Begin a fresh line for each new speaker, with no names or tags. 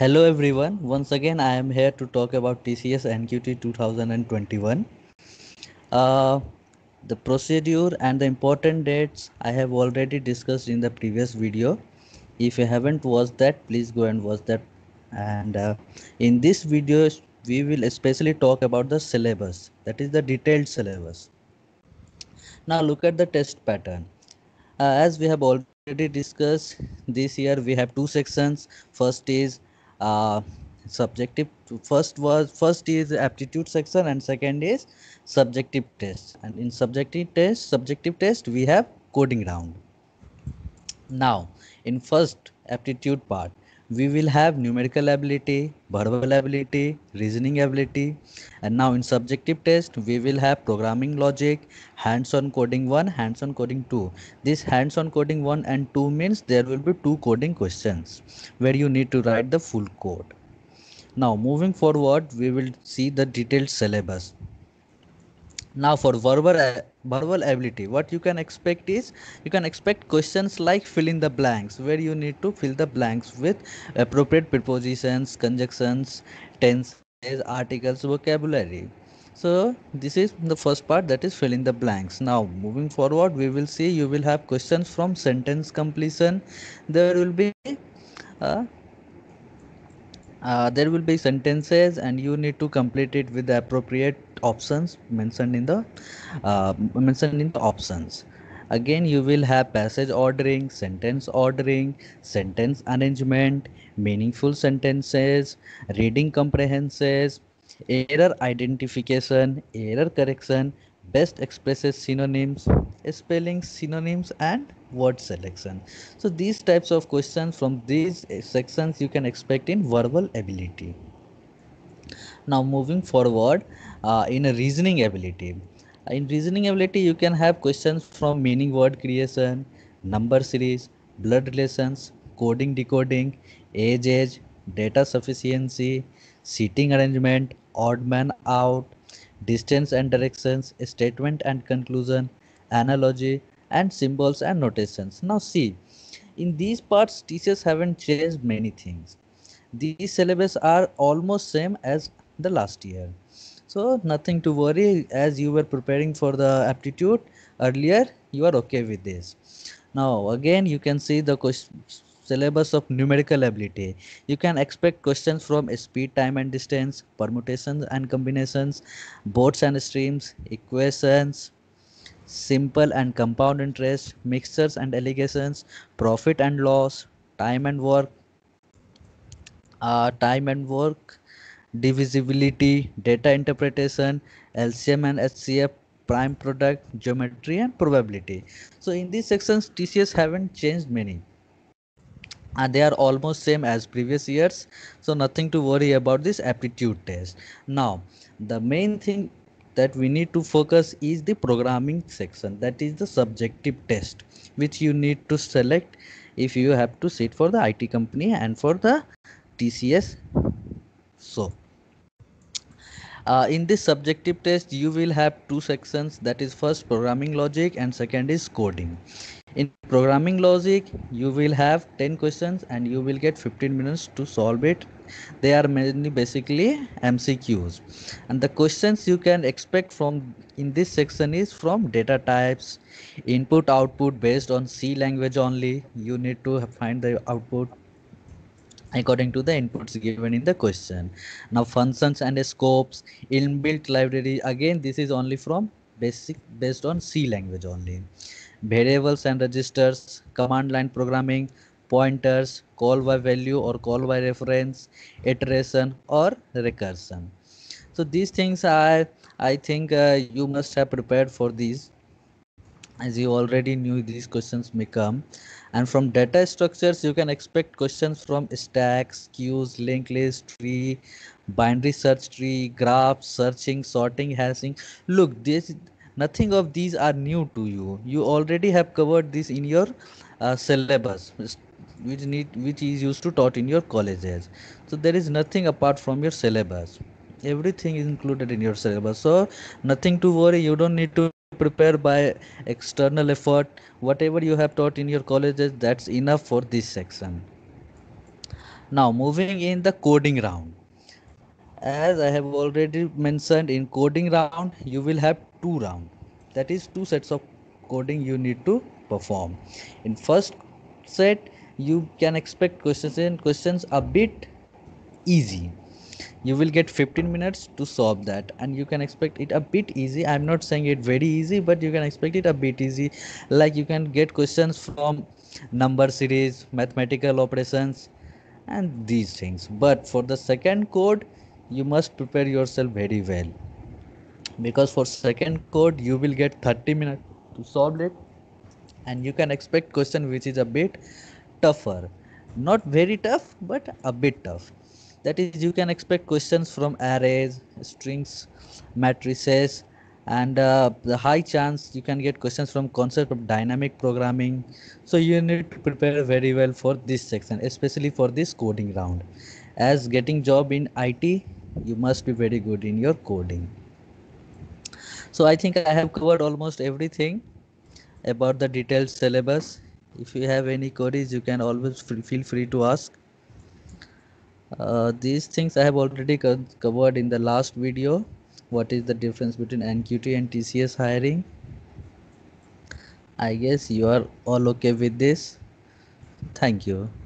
Hello everyone, once again I am here to talk about TCS NQT 2021. Uh, the procedure and the important dates I have already discussed in the previous video. If you haven't watched that, please go and watch that. And in this video, we will especially talk about the syllabus, that is the detailed syllabus. Now look at the test pattern. As we have already discussed, this year we have two sections. First is uh, subjective. First is aptitude section, and second is subjective test. And in subjective test, we have coding round. Now, in first aptitude part, we will have numerical ability, verbal ability, reasoning ability, and now in subjective test, we will have programming logic, hands-on coding 1, hands-on coding 2. This hands-on coding 1 and 2 means there will be two coding questions where you need to write the full code. Now, moving forward, we will see the detailed syllabus. Now for verbal ability, what you can expect is you can expect questions like fill in the blanks, where you need to fill the blanks with appropriate prepositions, conjunctions, tenses, articles, vocabulary. So this is the first part, that is fill in the blanks. Now moving forward, we will see you will have questions from sentence completion. There will be uh, there will be sentences and you need to complete it with the appropriate options mentioned in the options. Again, you will have passage ordering, sentence arrangement, meaningful sentences, reading comprehensions, error identification, error correction, best expresses synonyms, spelling synonyms, and word selection. So these types of questions from these sections you can expect in verbal ability. Now moving forward, in a reasoning ability. In reasoning ability, you can have questions from meaning word creation, number series, blood relations, coding decoding, age, data sufficiency, seating arrangement, odd man out, distance and directions, statement and conclusion, analogy, and symbols and notations. Now see, in these parts, teachers haven't changed many things. These syllabus are almost same as the last year. So nothing to worry, as you were preparing for the aptitude earlier, you are okay with this. Now again you can see the syllabus of numerical ability. You can expect questions from speed, time and distance, permutations and combinations, boards and streams, equations, simple and compound interest, mixtures and allegations, profit and loss, time and work, time and work, divisibility, data interpretation, LCM and HCF, prime product, geometry and probability. So in these sections, TCS haven't changed many. And they are almost same as previous years, so nothing to worry about this aptitude test. Now the main thing that we need to focus is the programming section, that is the subjective test, which you need to select if you have to sit for the IT company and for the TCS. So in this subjective test, you will have two sections, that is first programming logic and second is coding. In programming logic, you will have 10 questions and you will get 15 minutes to solve it. They are mainly basically MCQs. And the questions you can expect from in this section is from data types, input output based on C language only. You need to find the output according to the inputs given in the question. Now functions and scopes, inbuilt library, again this is only from basic based on C language only. Variables and registers, command line programming, pointers, call by value or call by reference, iteration or recursion. So these things I think you must have prepared for these, as you already knew these questions may come. And from data structures, you can expect questions from stacks, queues, linked list, tree, binary search tree, graphs, searching, sorting, hashing. Look, this nothing of these are new to you. You already have covered this in your syllabus, which is used to taught in your colleges. So there is nothing apart from your syllabus. Everything is included in your syllabus, so nothing to worry. You don't need to prepare by external effort. Whatever you have taught in your colleges, that's enough for this section. Now moving in the coding round. As I have already mentioned, in coding round you will have two rounds. That is two sets of coding you need to perform. In first set you can expect questions a bit easy. You will get 15 minutes to solve that, and you can expect it a bit easy. I'm not saying it very easy, but you can expect it a bit easy. Like you can get questions from number series, mathematical operations, and these things. But for the second code you must prepare yourself very well, because for second code you will get 30 minutes to solve it, and you can expect question which is a bit tougher. Not very tough, but a bit tough. That is, you can expect questions from arrays, strings, matrices, and the high chance you can get questions from concept of dynamic programming. So you need to prepare very well for this section, especially for this coding round. As getting job in IT, you must be very good in your coding. So I think I have covered almost everything about the detailed syllabus. If you have any queries, you can always feel free to ask. These things I have already covered in the last video. What is the difference between NQT and TCS hiring? I guess you are all okay with this. Thank you.